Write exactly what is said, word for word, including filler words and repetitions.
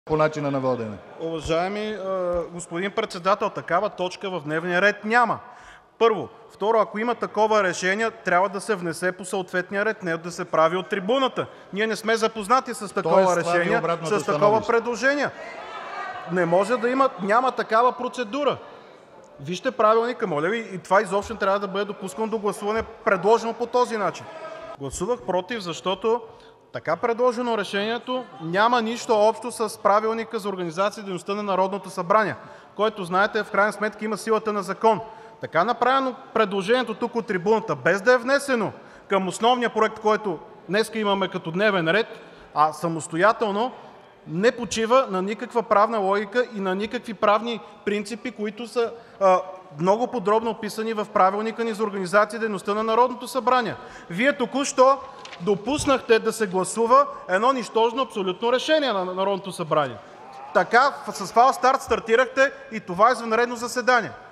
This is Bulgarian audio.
по начина на водене. Уважаеми господин председател, такава точка в дневния ред няма. Първо. Второ, ако има такова решение, трябва да се внесе по съответния ред, не да се прави от трибуната. Ние не сме запознати с такова решение, с такова предложение. Не може да има, няма такава процедура. Вижте правилника, моля ви, и това изобщо не трябва да бъде допускано до гласуване, предложено по този начин. Гласувах против, защото така предложено решението няма нищо общо с Правилника за организацията и дейността на Народното събрание, който, знаете, в крайна сметка има силата на закон. Така направено предложението тук от трибуната, без да е внесено към основния проект, който днес имаме като дневен ред, а самостоятелно, не почива на никаква правна логика и на никакви правни принципи, които са а, много подробно описани в Правилника ни за организация и дейността на Народното събрание. Вие току-що допуснахте да се гласува едно нищожно абсолютно решение на Народното събрание. Така с фалстарт стартирахте и това извънредно заседание.